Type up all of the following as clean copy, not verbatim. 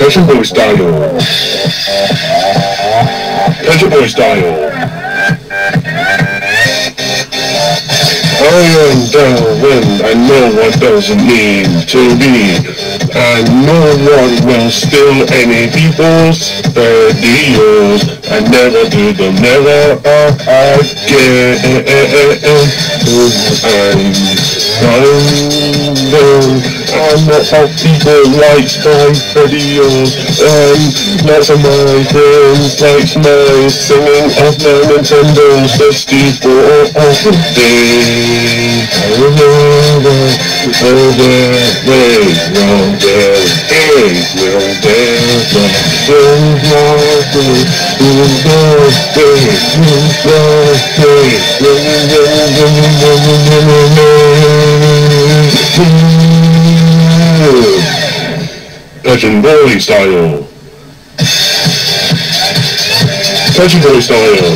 PigeonBoy Style. PigeonBoy Style. I am downwind, I know what doesn't need to be, and no one will steal any people's videos. I never do them, never again. I'm not how people like my videos, lots of my friends like my singing of my Nintendo 64 all day. PigeonBoy Style. PigeonBoy Style.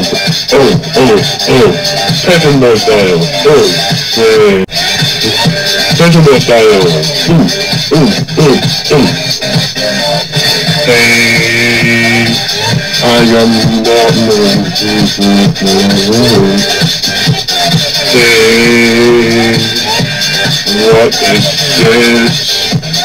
PigeonBoy Style. PigeonBoy Style. Hey, I am not Hey, what is this?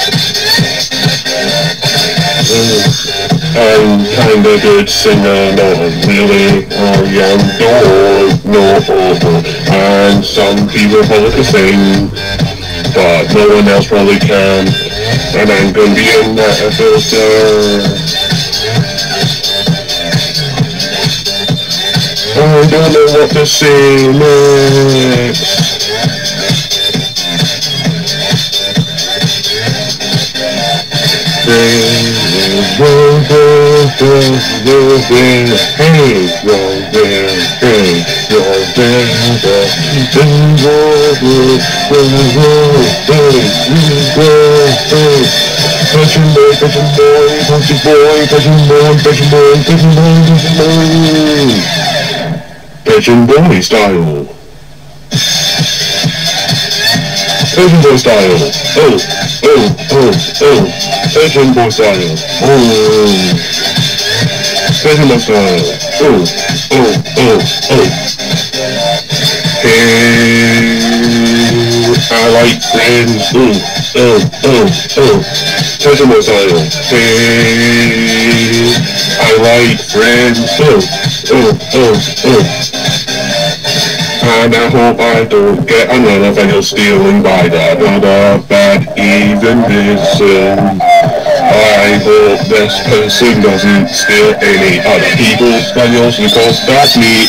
I'm kinda good singer, not really, I am no, and some people probably can sing, but no one else probably can, and I'm gonna be in that filter. I don't know what to say next. PigeonBoy Style. PigeonBoy Style. PigeonBoy Style. PigeonBoy Style. Hey, I like friends. PigeonBoy Style. Hey, I like friends. And I hope I don't get another video stealing by that other bad even listen. I hope this person doesn't steal any other people's videos, because that's me.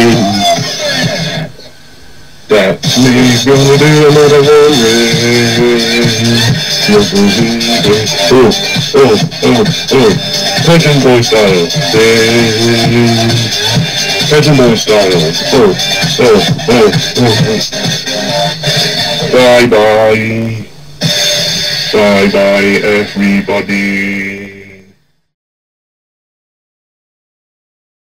That's me gonna do another one. PigeonBoy Style. PigeonBoy Style. Bye bye. Bye bye everybody.